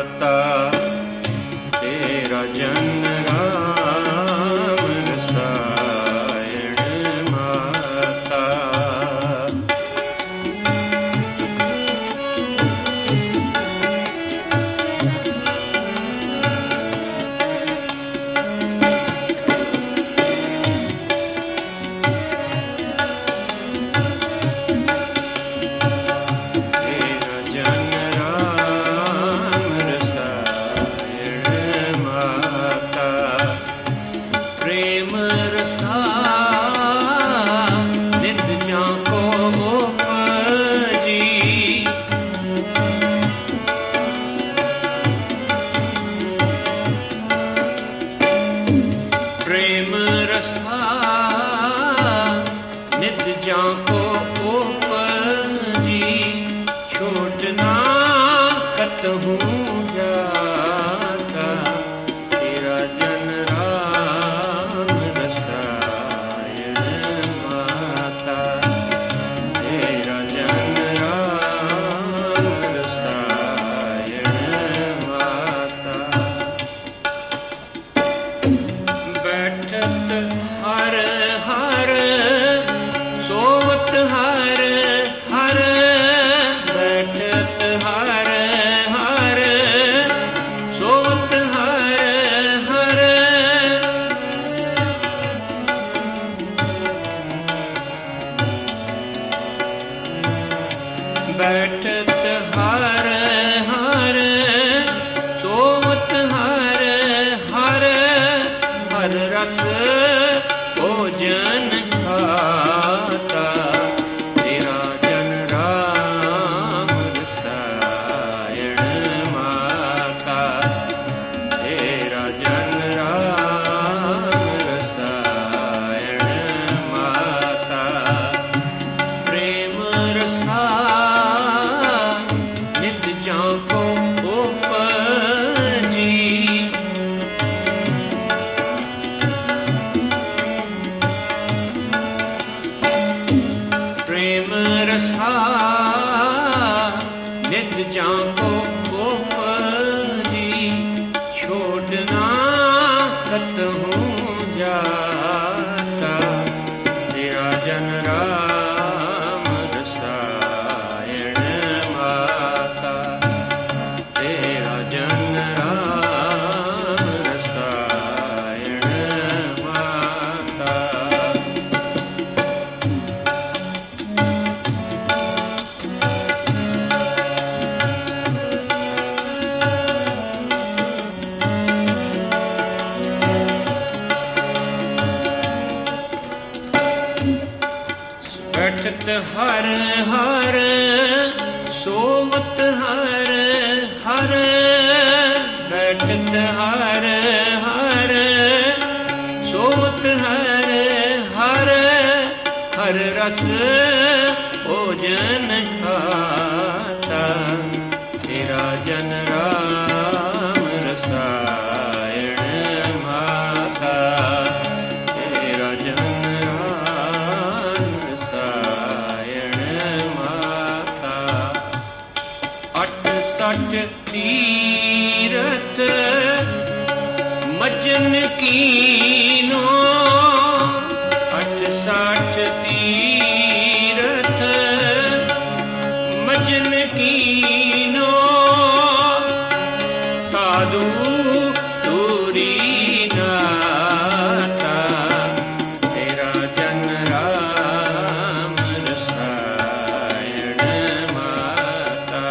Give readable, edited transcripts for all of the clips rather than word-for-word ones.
माता तेरा जन राम रसायन माता। हर हर सोवत हर हर बैठत हर हर सोवत हर हर हर रस भोजन खाता तेरा जन राम रसायन माता तेरा जन तीरथ मजन कीनो 68 तीरथ मजन कीनो साधु दूरी नाता तेरा जन राम रसायन माता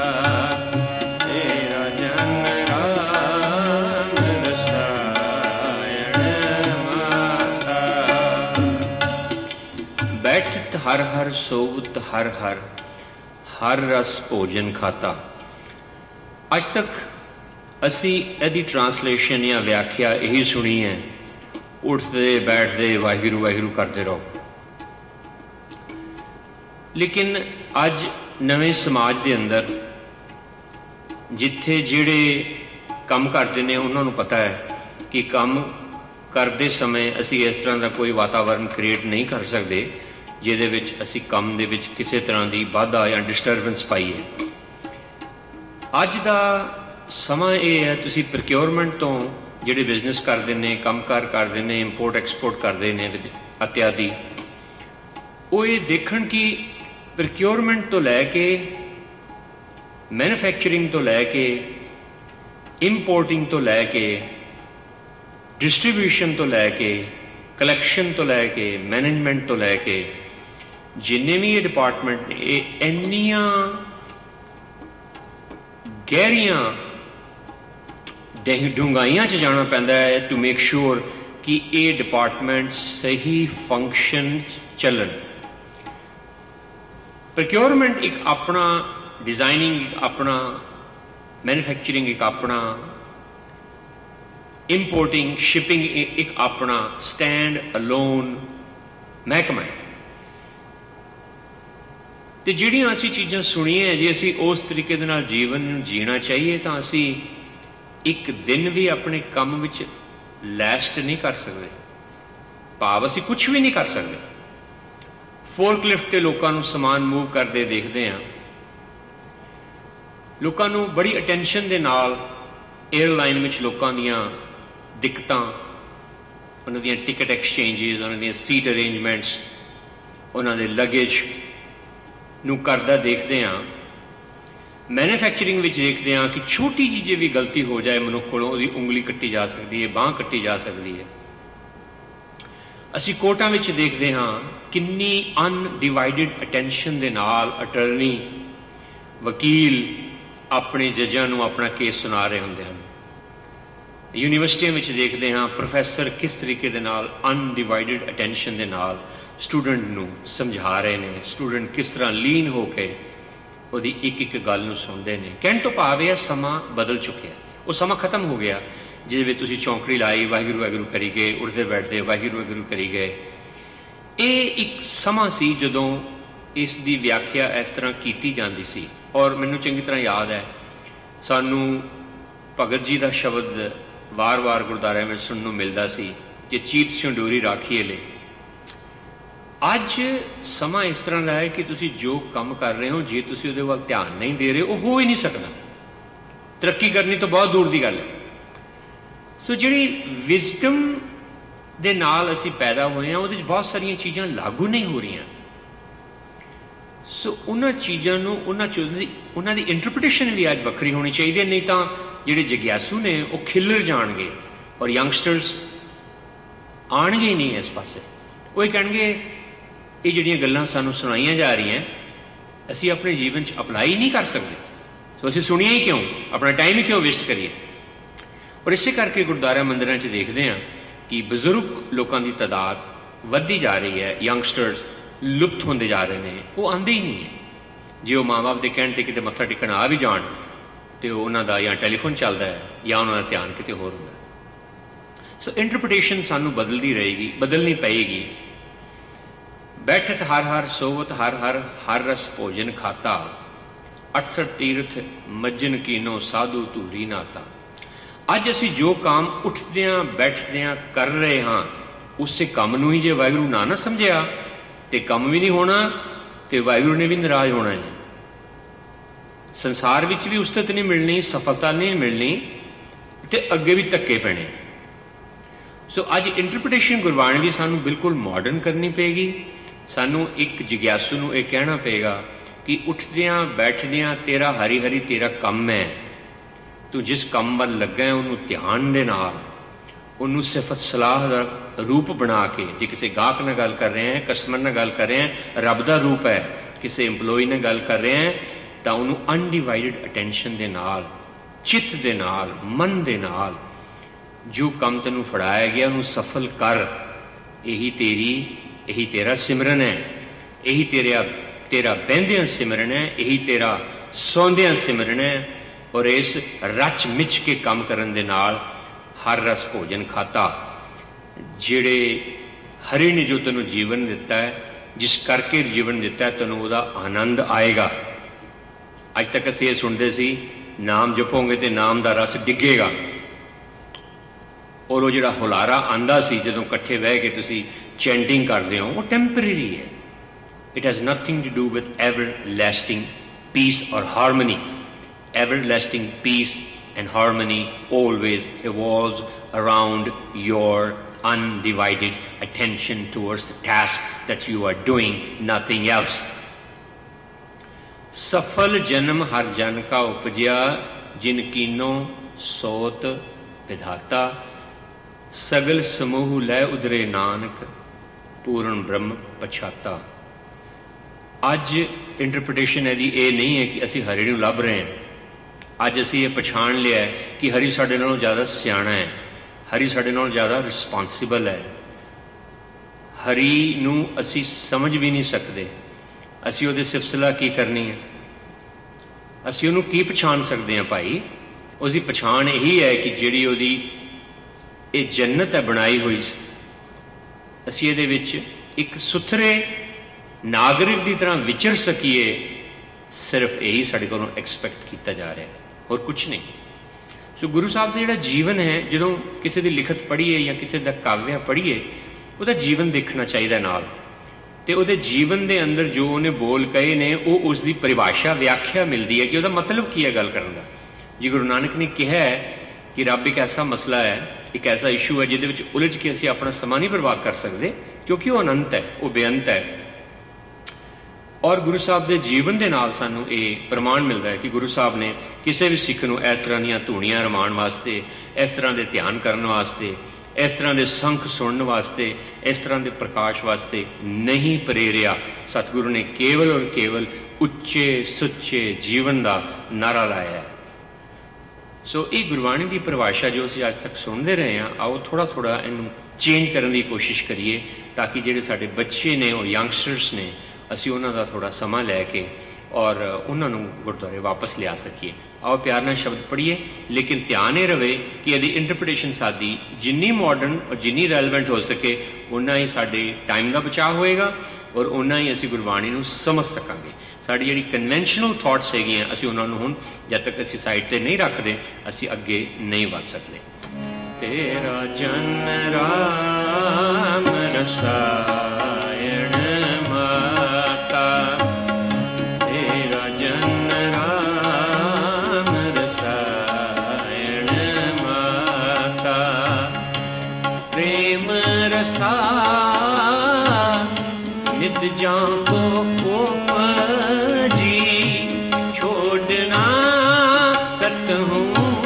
हर हर सोवत हर हर हर रस भोजन खाता। अज तक असी इहदी ट्रांसलेशन या व्याख्या यही सुनी है, उठते बैठते वाहिगुरू वाहिगुरू करते रहो। लेकिन अज नवे समाज के अंदर जिथे जिहड़े काम करते हैं उन्होंने पता है कि काम करते समय असी इस तरह का कोई वातावरण क्रिएट नहीं कर सकते जिहदे विच असी काम दे विच किसी तरह की बाधा या डिस्टर्बेंस पाईए। अज दा ਸਮਾਂ ਇਹ ਹੈ, ਤੁਸੀਂ ਪ੍ਰੋਕਿਉਰਮੈਂਟ ਤੋਂ ਜਿਹੜੇ ਬਿਜ਼ਨਸ ਕਰਦੇ ਨੇ, ਕੰਮਕਾਰ ਕਰਦੇ ਨੇ, ਇੰਪੋਰਟ ਐਕਸਪੋਰਟ ਕਰਦੇ ਨੇ ਇਤਿਆਦਿ, ਉਹ ਇਹ ਦੇਖਣ ਕਿ ਪ੍ਰੋਕਿਉਰਮੈਂਟ ਤੋਂ ਲੈ ਕੇ, ਮੈਨੂਫੈਕਚਰਿੰਗ ਤੋਂ ਲੈ ਕੇ, ਇੰਪੋਰਟਿੰਗ ਤੋਂ ਲੈ ਕੇ, ਡਿਸਟਰੀਬਿਊਸ਼ਨ ਤੋਂ ਲੈ ਕੇ, ਕਲੈਕਸ਼ਨ ਤੋਂ ਲੈ ਕੇ, ਮੈਨੇਜਮੈਂਟ ਤੋਂ ਲੈ ਕੇ, ਜਿੰਨੇ ਵੀ ਇਹ ਡਿਪਾਰਟਮੈਂਟ ਨੇ, ਇਹ ਇੰਨੀਆਂ ਗਹਿਰੀਆਂ ਡੂੰਘਾਈਆਂ 'ਚ ਜਾਣਾ ਪੈਂਦਾ ਹੈ ਟੂ ਮੇਕ ਸ਼ੋਰ ਕਿ ਇਹ ਡਿਪਾਰਟਮੈਂਟ ਸਹੀ ਫੰਕਸ਼ਨ ਚੱਲਣ। ਪ੍ਰੋਕਿਉਰਮੈਂਟ ਇੱਕ ਆਪਣਾ, ਡਿਜ਼ਾਈਨਿੰਗ ਇੱਕ ਆਪਣਾ, ਮੈਨੂਫੈਕਚਰਿੰਗ ਇੱਕ ਆਪਣਾ, ਇੰਪੋਰਟਿੰਗ ਸ਼ਿਪਿੰਗ ਇੱਕ ਆਪਣਾ ਸਟੈਂਡ ਅਲੋਨ ਮਹਿਕਮਾ ਹੈ। ਅਤੇ ਜਿਹੜੀਆਂ ਅਸੀਂ ਚੀਜ਼ਾਂ ਸੁਣੀਆਂ, ਜੇ ਅਸੀਂ ਉਸ ਤਰੀਕੇ ਦੇ ਨਾਲ ਜੀਵਨ ਨੂੰ ਜੀਣਾ ਚਾਹੀਏ ਤਾਂ ਅਸੀਂ ਇੱਕ ਦਿਨ ਵੀ ਆਪਣੇ ਕੰਮ ਵਿੱਚ ਲੈਸਟ ਨਹੀਂ ਕਰ ਸਕਦੇ, ਭਾਵ ਅਸੀਂ ਕੁਛ ਵੀ ਨਹੀਂ ਕਰ ਸਕਦੇ। ਫੋਰਕਲਿਫਟ 'ਤੇ ਲੋਕਾਂ ਨੂੰ ਸਮਾਨ ਮੂਵ ਕਰਦੇ ਦੇਖਦੇ ਹਾਂ, ਲੋਕਾਂ ਨੂੰ ਬੜੀ ਅਟੈਂਸ਼ਨ ਦੇ ਨਾਲ ਏਅਰਲਾਈਨ ਵਿੱਚ ਲੋਕਾਂ ਦੀਆਂ ਦਿੱਕਤਾਂ, ਉਹਨਾਂ ਦੀਆਂ ਟਿਕਟ ਐਕਸਚੇਂਜਿਸ, ਉਹਨਾਂ ਦੀਆਂ ਸੀਟ ਅਰੇਂਜਮੈਂਟਸ, ਉਹਨਾਂ ਦੇ ਲਗੇਜ ਨੂੰ ਕਰਦਾ ਦੇਖਦੇ ਹਾਂ। ਮੈਨੂਫੈਕਚਰਿੰਗ ਵਿੱਚ ਦੇਖਦੇ ਹਾਂ ਕਿ ਛੋਟੀ ਜਿਹੀ ਜੇ ਵੀ ਗਲਤੀ ਹੋ ਜਾਏ ਮਨੁੱਖ ਕੋਲੋਂ, ਉਹਦੀ ਉਂਗਲੀ ਕੱਟੀ ਜਾ ਸਕਦੀ ਹੈ, ਬਾਂਹ ਕੱਟੀ ਜਾ ਸਕਦੀ ਹੈ। ਅਸੀਂ ਕੋਰਟਾਂ ਵਿੱਚ ਦੇਖਦੇ ਹਾਂ ਕਿੰਨੀ ਅਨਡਿਵਾਈਡਡ ਅਟੈਂਸ਼ਨ ਦੇ ਨਾਲ ਅਟਰਨੀ, ਵਕੀਲ ਆਪਣੇ ਜੱਜਾਂ ਨੂੰ ਆਪਣਾ ਕੇਸ ਸੁਣਾ ਰਹੇ ਹੁੰਦੇ ਹਨ। ਯੂਨੀਵਰਸਿਟੀਆਂ ਵਿੱਚ ਦੇਖਦੇ ਹਾਂ ਪ੍ਰੋਫੈਸਰ ਕਿਸ ਤਰੀਕੇ ਦੇ ਨਾਲ ਅਨਡਿਵਾਈਡਡ ਅਟੈਂਸ਼ਨ ਦੇ ਨਾਲ ਸਟੂਡੈਂਟ ਨੂੰ ਸਮਝਾ ਰਹੇ ਨੇ, ਸਟੂਡੈਂਟ ਕਿਸ ਤਰ੍ਹਾਂ ਲੀਨ ਹੋ ਕੇ ਉਹਦੀ ਇੱਕ ਇੱਕ ਗੱਲ ਨੂੰ ਸੁਣਦੇ ਨੇ। ਕਹਿਣ ਤੋਂ ਭਾਵ ਇਹ ਸਮਾਂ ਬਦਲ ਚੁੱਕਿਆ, ਉਹ ਸਮਾਂ ਖਤਮ ਹੋ ਗਿਆ ਜਿਹਦੇ ਵਿੱਚ ਤੁਸੀਂ ਚੌਂਕੜੀ ਲਾਈ, ਵਾਹਿਗੁਰੂ ਵਾਹਿਗੁਰੂ ਕਰੀ ਗਏ, ਉੱਠਦੇ ਬੈਠਦੇ ਵਾਹਿਗੁਰੂ ਵਾਹਿਗੁਰੂ ਕਰੀ ਗਏ। ਇਹ ਇੱਕ ਸਮਾਂ ਸੀ ਜਦੋਂ ਇਸ ਦੀ ਵਿਆਖਿਆ ਇਸ ਤਰ੍ਹਾਂ ਕੀਤੀ ਜਾਂਦੀ ਸੀ। ਔਰ ਮੈਨੂੰ ਚੰਗੀ ਤਰ੍ਹਾਂ ਯਾਦ ਹੈ, ਸਾਨੂੰ ਭਗਤ ਜੀ ਦਾ ਸ਼ਬਦ ਵਾਰ-ਵਾਰ ਗੁਰਦੁਆਰਿਆਂ ਵਿੱਚ ਸੁਣਨ ਨੂੰ ਮਿਲਦਾ ਸੀ ਕਿ ਚੀਤ ਛੰਡੂਰੀ ਰਾਖੀਏ ਲਈ। ਅੱਜ ਸਮਾਂ ਇਸ ਤਰ੍ਹਾਂ ਦਾ ਹੈ ਕਿ ਤੁਸੀਂ ਜੋ ਕੰਮ ਕਰ ਰਹੇ ਹੋ, ਜੇ ਤੁਸੀਂ ਉਹਦੇ ਵੱਲ ਧਿਆਨ ਨਹੀਂ ਦੇ ਰਹੇ, ਉਹ ਹੋ ਹੀ ਨਹੀਂ ਸਕਦਾ। ਤਰੱਕੀ ਕਰਨੀ ਤਾਂ ਬਹੁਤ ਦੂਰ ਦੀ ਗੱਲ ਹੈ। ਸੋ ਜਿਹੜੀ ਵਿਜ਼ਡਮ ਦੇ ਨਾਲ ਅਸੀਂ ਪੈਦਾ ਹੋਏ ਹਾਂ, ਉਹਦੇ 'ਚ ਬਹੁਤ ਸਾਰੀਆਂ ਚੀਜ਼ਾਂ ਲਾਗੂ ਨਹੀਂ ਹੋ ਰਹੀਆਂ। ਸੋ ਉਹਨਾਂ ਚੀਜ਼ਾਂ ਨੂੰ, ਉਹਨਾਂ ਦੀ ਇੰਟਰਪ੍ਰੀਟੇਸ਼ਨ ਵੀ ਅੱਜ ਵੱਖਰੀ ਹੋਣੀ ਚਾਹੀਦੀ ਹੈ, ਨਹੀਂ ਤਾਂ ਜਿਹੜੇ ਜਗਿਆਸੂ ਨੇ ਉਹ ਖਿੱਲਰ ਜਾਣਗੇ ਔਰ ਯੰਗਸਟਰਸ ਆਉਣਗੇ ਹੀ ਨਹੀਂ ਇਸ ਪਾਸੇ। ਉਹ ਇਹ ਕਹਿਣਗੇ ਇਹ ਜਿਹੜੀਆਂ ਗੱਲਾਂ ਸਾਨੂੰ ਸੁਣਾਈਆਂ ਜਾ ਰਹੀਆਂ ਅਸੀਂ ਆਪਣੇ ਜੀਵਨ 'ਚ ਅਪਲਾਈ ਨਹੀਂ ਕਰ ਸਕਦੇ, ਸੋ ਅਸੀਂ ਸੁਣੀਏ ਹੀ ਕਿਉਂ, ਆਪਣਾ ਟਾਈਮ ਹੀ ਕਿਉਂ ਵੇਸਟ ਕਰੀਏ। ਔਰ ਇਸੇ ਕਰਕੇ ਗੁਰਦੁਆਰਾ ਮੰਦਿਰਾਂ 'ਚ ਦੇਖਦੇ ਹਾਂ ਕਿ ਬਜ਼ੁਰਗ ਲੋਕਾਂ ਦੀ ਤਾਦਾਦ ਵੱਧਦੀ ਜਾ ਰਹੀ ਹੈ, ਯੰਗਸਟਰਸ ਲੁਪਤ ਹੁੰਦੇ ਜਾ ਰਹੇ ਨੇ, ਉਹ ਆਉਂਦੇ ਹੀ ਨਹੀਂ ਹੈ। ਜੇ ਉਹ ਮਾਂ ਬਾਪ ਦੇ ਕਹਿਣ 'ਤੇ ਕਿਤੇ ਮੱਥਾ ਟੇਕਣ ਆ ਵੀ ਜਾਣ ਅਤੇ ਉਹਨਾਂ ਦਾ ਜਾਂ ਟੈਲੀਫੋਨ ਚੱਲਦਾ ਹੈ ਜਾਂ ਉਹਨਾਂ ਦਾ ਧਿਆਨ ਕਿਤੇ ਹੋਰ ਹੁੰਦਾ। ਸੋ ਇੰਟਰਪ੍ਰੀਟੇਸ਼ਨ ਸਾਨੂੰ ਬਦਲਦੀ ਰਹੇਗੀ, ਬਦਲਣੀ ਪਏਗੀ। ਬੈਠਤ ਹਰ ਹਰ ਸੋਵਤ ਹਰ ਹਰ ਹਰ ਰਸ ਭੋਜਨ ਖਾਤਾ, 68 ਤੀਰਥ ਮੱਜਨ ਕੀਨੋ ਸਾਧੂ ਧੂਰੀ ਨਾਤਾ। ਅੱਜ ਅਸੀਂ ਜੋ ਕੰਮ ਉੱਠਦਿਆਂ ਬੈਠਦਿਆਂ ਕਰ ਰਹੇ ਹਾਂ, ਉਸੇ ਕੰਮ ਨੂੰ ਹੀ ਜੇ ਵਾਹਿਗੁਰੂ ਨਾ ਸਮਝਿਆ ਤੇ ਕੰਮ ਵੀ ਨਹੀਂ ਹੋਣਾ ਤੇ ਵਾਹਿਗੁਰੂ ਨੇ ਵੀ ਨਾਰਾਜ਼ ਹੋਣਾ ਹੈ। ਸੰਸਾਰ ਵਿੱਚ ਵੀ ਉਸਤਤ ਨਹੀਂ ਮਿਲਣੀ, ਸਫਲਤਾ ਨਹੀਂ ਮਿਲਣੀ ਤੇ ਅੱਗੇ ਵੀ ਧੱਕੇ ਪੈਣੇ। ਸੋ ਅੱਜ ਇੰਟਰਪ੍ਰੀਟੇਸ਼ਨ ਗੁਰਬਾਣੀ ਦੀ ਸਾਨੂੰ ਬਿਲਕੁਲ ਮਾਡਰਨ ਕਰਨੀ ਪਏਗੀ। ਸਾਨੂੰ ਇੱਕ ਜਗਿਆਸੂ ਨੂੰ ਇਹ ਕਹਿਣਾ ਪਏਗਾ ਕਿ ਉੱਠਦਿਆਂ ਬੈਠਦਿਆਂ ਤੇਰਾ ਹਰੀ ਹਰੀ ਤੇਰਾ ਕੰਮ ਹੈ, ਤੂੰ ਜਿਸ ਕੰਮ ਵੱਲ ਲੱਗਾ ਹੈ ਉਹਨੂੰ ਧਿਆਨ ਦੇ ਨਾਲ, ਉਹਨੂੰ ਸਿਫਤ ਸਲਾਹ ਦਾ ਰੂਪ ਬਣਾ ਕੇ, ਜੇ ਕਿਸੇ ਗਾਹਕ ਨਾਲ ਗੱਲ ਕਰ ਰਹੇ ਹਾਂ, ਕਸਟਮਰ ਨਾਲ ਗੱਲ ਕਰ ਰਹੇ ਹਾਂ, ਰੱਬ ਦਾ ਰੂਪ ਹੈ, ਕਿਸੇ EMPLOYEE ਨਾਲ ਗੱਲ ਕਰ ਰਹੇ ਹਾਂ, ਤਾਂ ਉਹਨੂੰ ਅਨਡਿਵਾਈਡਡ ਅਟੈਂਸ਼ਨ ਦੇ ਨਾਲ, ਚਿੱਤ ਦੇ ਨਾਲ, ਮਨ ਦੇ ਨਾਲ ਜੋ ਕੰਮ ਤੈਨੂੰ ਫੜਾਇਆ ਗਿਆ ਉਹਨੂੰ ਸਫਲ ਕਰ। ਇਹੀ ਤੇਰਾ ਸਿਮਰਨ ਹੈ, ਇਹੀ ਤੇਰਾ ਬਹਿੰਦਿਆਂ ਸਿਮਰਨ ਹੈ, ਇਹੀ ਤੇਰਾ ਸੌਂਦਿਆਂ ਸਿਮਰਨ ਹੈ। ਔਰ ਇਸ ਰਚ ਮਿਚ ਕੇ ਕੰਮ ਕਰਨ ਦੇ ਨਾਲ ਹਰ ਰਸ ਭੋਜਨ ਖਾਤਾ, ਜਿਹੜੇ ਹਰੀ ਨੇ ਜੋ ਤੈਨੂੰ ਜੀਵਨ ਦਿੱਤਾ ਹੈ, ਜਿਸ ਕਰਕੇ ਜੀਵਨ ਦਿੱਤਾ ਹੈ, ਤੈਨੂੰ ਉਹਦਾ ਆਨੰਦ ਆਏਗਾ। ਅੱਜ ਤੱਕ ਅਸੀਂ ਇਹ ਸੁਣਦੇ ਸੀ, ਨਾਮ ਜਪੋਗੇ ਤੇ ਨਾਮ ਦਾ ਰਸ ਡਿੱਗੇਗਾ। ਔਰ ਉਹ ਜਿਹੜਾ ਹੁਲਾਰਾ ਆਂਦਾ ਸੀ ਜਦੋਂ ਇਕੱਠੇ ਬਹਿ ਕੇ ਤੁਸੀਂ ਚੈਂਟਿੰਗ ਕਰਦੇ ਹੋ, ਉਹ ਟੈਂਪਰੇਰੀ ਹੈ। It has nothing to do with everlasting peace ਔਰ harmony. Everlasting peace and harmony always evolves around your undivided attention towards the task that you are doing, nothing else. सफल जन्म हर जन का उपजया, जिन कीनो सोत विधाता, सगल समूह लै उदरे नानक, पूर्ण ब्रह्म पछाता। अज इंटरप्रटेशन है ये नहीं है कि असी हरि नूं लभ रहे हैं, अज असी ये पछाण लिया है कि हरि साडे नालों ज़्यादा सियाणा है, हरि साडे नालों ज़्यादा रिस्पॉन्सिबल है। हरि नूं असी समझ भी नहीं सकते, असी उहदे सिफत सलाह की करनी है, असी उहनूं की पछाण सकते हैं भाई? उसकी पछाण यही है कि जिहड़ी उहदी ये जन्नत है बनाई हुई, असी इहदे विच एक सुथरे नागरिक की तरह विचर सकीए, सिर्फ यही साडे कोलों एक्सपैक्ट किया जा रहा है, और कुछ नहीं। सो गुरु साहब का जिहड़ा जीवन है, जो किसी की लिखत पढ़ीए या किसी का काव्य पढ़ीए, उसका जीवन देखना चाहिए नाल, ते उहदे जीवन के अंदर जो उन्हें बोल कहे ने वो उसकी परिभाषा व्याख्या मिलती है कि उसका मतलब की है गल करन दा। जी गुरु नानक ने कहा है कि रब एक ऐसा मसला है, एक ऐसा इशू है जिहदे विच उलझ के असीं अपना समा नहीं बर्बाद कर सकते, क्योंकि वह अनंत है, वह बेअंत है। और गुरु साहब के जीवन के नाल सानूं ये प्रमाण मिलता है कि गुरु साहब ने किसी भी सिख नूं इस तरह दीयां धूणियां रमाण वास्ते, इस तरह के ध्यान करने वास्ते, इस तरह के संख सुनने वास्ते, इस तरह के प्रकाश वास्ते नहीं प्रेरिया। सतगुरु ने केवल और केवल उच्चे सुच्चे जीवन का नारा लाया है। सो ये गुरबाणी की परिभाषा जो असीं अज तक सुनते रहे हैं, आओ थोड़ा थोड़ा इनू चेंज करने की कोशिश करिए, ताकि जिहड़े साडे बच्चे ने और यंगस्टर्स ने, असीं उन्हां दा थोड़ा समा लैके और उन्होंने गुरुद्वारे वापस लिया सकीए। आओ प्यार नाल शब्द पढ़िए, लेकिन ध्यान ये रहे कि यदि इंटरप्रटेशन साडी जिन्नी मॉडर्न और जिन्नी रैलेवेंट हो सके, उन्ना ही साडे टाइम का बचाव होएगा और उन्ना ही असीं गुरबाणी नूं समझ सकांगे। साडी जिहड़ी कन्वेंशनल थॉट्स हैगियां, असीं उन्हां नूं हुण जद तक असीं साइड ते नहीं रखते, असीं अगे नहीं वध सकते। तेरा जन राम रसायण माता, तेरा जन राम रसायण माता, प्रेम रसा नित जान को उपजी, छोड़ना कतहूँ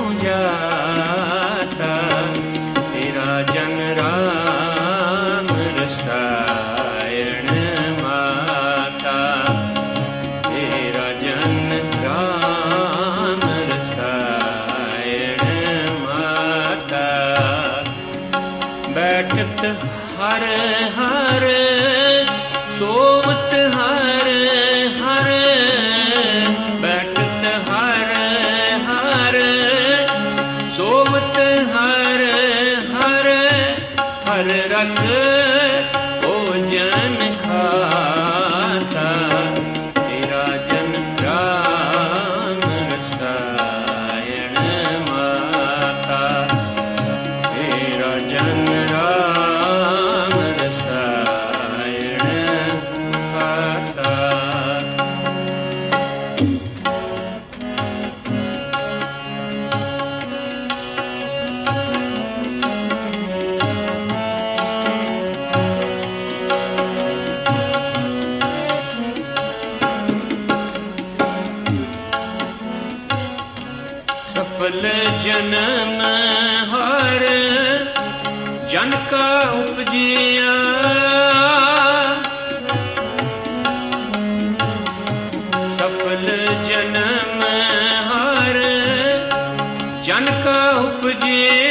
जाता, तेरा जन राम रसायण माता, तेरा जन राम रसायण माता। बैठत हर हर सोवत हर हर, बैठत हर हर सोवत हर हर, हर रस भोजन खाता, तेरा जन राम रसायण माता, तेरा जन राम रसायण माता। सफल जन्म हर जन का उपजिया, सफल जन्म हर जन का उपजिया,